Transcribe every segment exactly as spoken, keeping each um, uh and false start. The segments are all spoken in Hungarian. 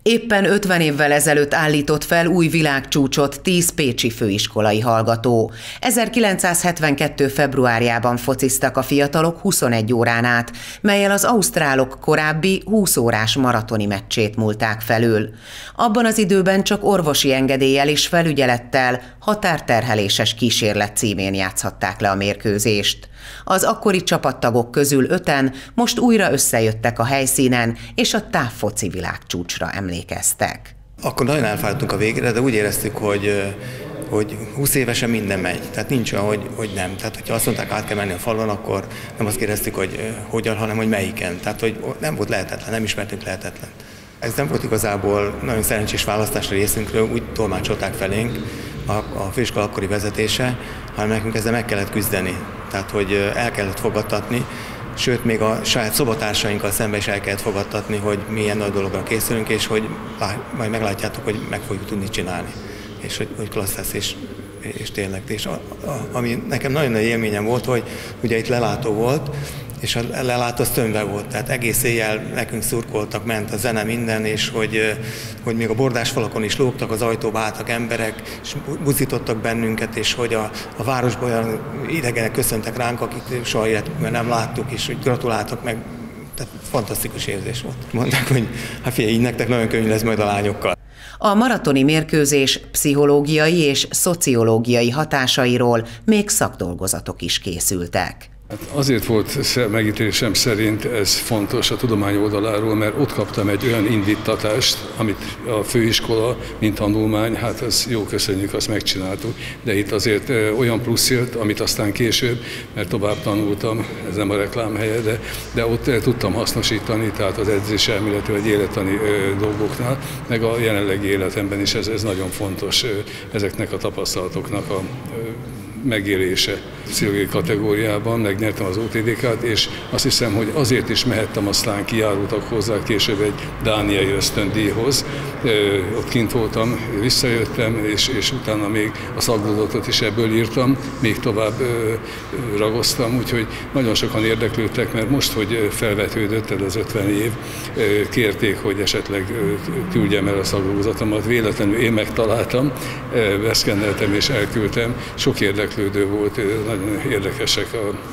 Éppen ötven évvel ezelőtt állított fel új világcsúcsot tíz pécsi főiskolai hallgató. ezerkilencszázhetvenkettő februárjában fociztak a fiatalok huszonegy órán át, mellyel az ausztrálok korábbi húsz órás maratoni meccsét múlták felül. Abban az időben csak orvosi engedéllyel és felügyelettel, határterheléses kísérlet címén játszhatták le a mérkőzést. Az akkori csapattagok közül öten most újra összejöttek a helyszínen, és a távfoci világcsúcsra emlékeztek. Akkor nagyon elfáradtunk a végére, de úgy éreztük, hogy, hogy húsz évesen minden megy. Tehát nincs olyan, hogy, hogy nem. Tehát, hogyha azt mondták, át kell menni a falon, akkor nem azt kérdeztük, hogy hogyan, hanem hogy melyiken. Tehát, hogy nem volt lehetetlen, nem ismertünk lehetetlen. Ez nem volt igazából nagyon szerencsés választás a részünkről, úgy tolmácsolták felénk a, a főiskola akkori vezetése, hanem nekünk ezzel meg kellett küzdeni. Tehát, hogy el kellett fogadtatni, sőt, még a saját szobatársainkkal szemben is el kellett fogadtatni, hogy milyen nagy dologra készülünk, és hogy majd meglátjátok, hogy meg fogjuk tudni csinálni. És hogy, hogy klassz lesz, és, és tényleg. És a, a, ami nekem nagyon nagy élményem volt, hogy ugye itt lelátó volt, és a lelátó az tömve volt, tehát egész éjjel nekünk szurkoltak, ment a zene, minden, és hogy, hogy még a bordás falakon is lógtak, az ajtóba álltak emberek, és buzítottak bennünket, és hogy a, a városban olyan idegenek köszöntek ránk, akik soha életükben nem láttuk, és hogy gratuláltak meg, tehát fantasztikus érzés volt. Mondták, hogy hát figyelj, így nektek nagyon könnyű lesz majd a lányokkal. A maratoni mérkőzés pszichológiai és szociológiai hatásairól még szakdolgozatok is készültek. Azért volt megítélésem szerint ez fontos a tudomány oldaláról, mert ott kaptam egy olyan indítatást, amit a főiskola, mint tanulmány, hát ez jó, köszönjük, azt megcsináltuk, de itt azért olyan plusz jött, amit aztán később, mert tovább tanultam, ez nem a reklámhelye, de, de ott tudtam hasznosítani, tehát az edzéselméleti vagy élettani dolgoknál, meg a jelenlegi életemben is ez, ez nagyon fontos ezeknek a tapasztalatoknak a megélése. Pszichológiai kategóriában megnyertem az o té dé ká-t, és azt hiszem, hogy azért is mehettem, aztán kijárultak hozzá később egy dániai ösztöndíjhoz. Ott kint voltam, visszajöttem, és, és utána még a szakdolgozatot is ebből írtam, még tovább ragoztam, úgyhogy nagyon sokan érdeklődtek, mert most, hogy felvetődött ez az ötven év, kérték, hogy esetleg küldjem el a szakdolgozatomat. Véletlenül én megtaláltam, beszkenneltem és elküldtem. Sok érdeklődő volt, nagyon érdekesek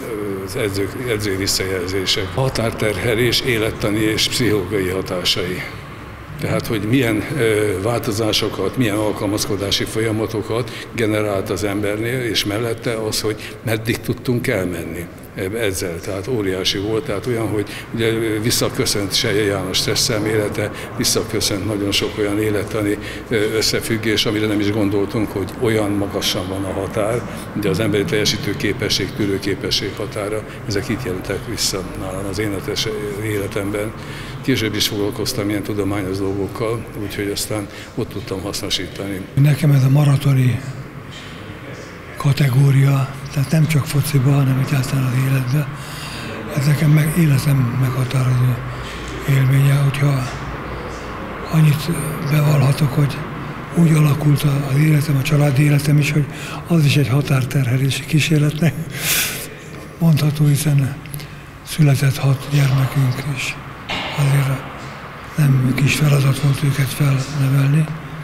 az edzők, edzői visszajelzések. Határterhelés, élettani és pszichológiai hatásai. Tehát, hogy milyen változásokat, milyen alkalmazkodási folyamatokat generált az embernél, és mellette az, hogy meddig tudtunk elmenni ezzel. Tehát óriási volt, tehát olyan, hogy ugye visszaköszönt Selye János stresszelmélete, visszaköszönt nagyon sok olyan élettani összefüggés, amire nem is gondoltunk, hogy olyan magasan van a határ, ugye az emberi teljesítő képesség, tűrőképesség határa, ezek itt jelentek vissza nálam az énetes életemben. Később is foglalkoztam ilyen tudományos dolgokkal, úgyhogy aztán ott tudtam hasznosítani. Nekem ez a maratoni kategória, tehát nem csak fociban, hanem egyáltalán az életben, ez nekem meg, életem meghatározó élménye, hogyha annyit bevallhatok, hogy úgy alakult az életem, a családi életem is, hogy az is egy határterhelési kísérletnek mondható, hiszen született hat gyermekünk, és azért nem kis feladat volt őket felnevelni,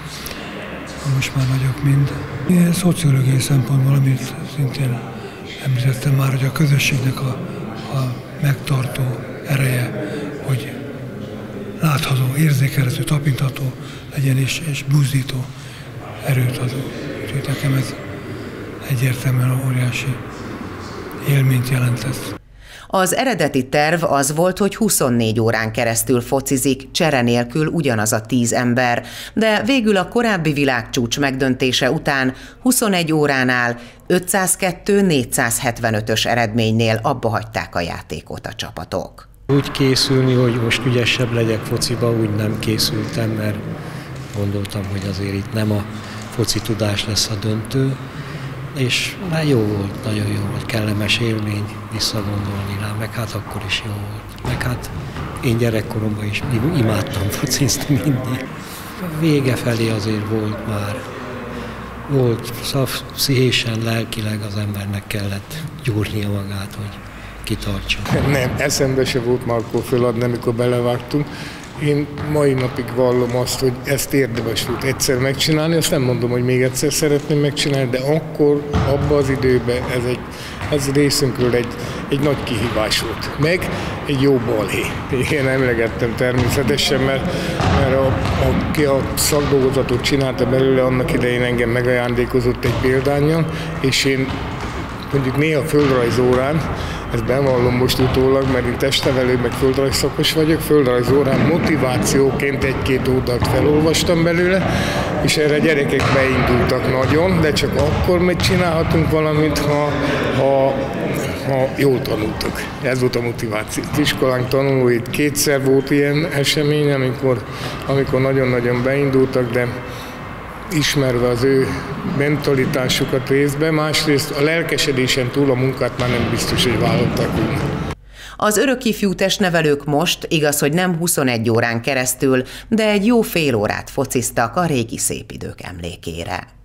most már nagyok mind. Ilyen szociológiai szempontból, amit szintén említettem már, hogy a közösségnek a, a megtartó ereje, hogy látható, érzékelhető, tapintható legyen és, és buzdító erőt adó. Úgyhogy nekem ez egyértelműen óriási élményt jelentett. Az eredeti terv az volt, hogy huszonnégy órán keresztül focizik, csere nélkül ugyanaz a tíz ember, de végül a korábbi világcsúcs megdöntése után huszonegy óránál ötszázkettő négyszázhetvenötös eredménynél abba hagyták a játékot a csapatok. Úgy készülni, hogy most ügyesebb legyek fociba, úgy nem készültem, mert gondoltam, hogy azért itt nem a foci tudás lesz a döntő. És már jó volt, nagyon jó volt, kellemes élmény visszagondolni rá, meg hát akkor is jó volt. Meg hát én gyerekkoromban is imádtam focizni mindig. A vége felé azért volt már, volt pszichésen, lelkileg az embernek kellett gyúrnia magát, hogy kitartson. Nem, eszembe se volt már akkor föladni, amikor belevágtunk. Én mai napig vallom azt, hogy ezt érdemes volt egyszer megcsinálni, azt nem mondom, hogy még egyszer szeretném megcsinálni, de akkor, abban az időben ez, egy, ez részünkről egy, egy nagy kihívás volt. Meg egy jó balhé. Én emlegettem természetesen, mert, mert a, aki a szakdolgozatot csinálta belőle, annak idején engem megajándékozott egy példánnyal, és én mondjuk néha földrajzórán, ezt bevallom most utólag, mert én testnevelő, meg földrajzszakos vagyok, földrajzórán motivációként egy-két oldalt felolvastam belőle, és erre a gyerekek beindultak nagyon, de csak akkor meg csinálhatunk valamit, ha, ha, ha jól tanultak. Ez volt a motiváció. Az iskolánk tanulóit kétszer volt ilyen esemény, amikor, amikor nagyon-nagyon beindultak, de ismerve az ő mentalitásukat részben, másrészt a lelkesedésen túl a munkát már nem biztos, hogy vállalták volna. Az örökifjú testnevelők most, igaz, hogy nem huszonegy órán keresztül, de egy jó fél órát fociztak a régi szép idők emlékére.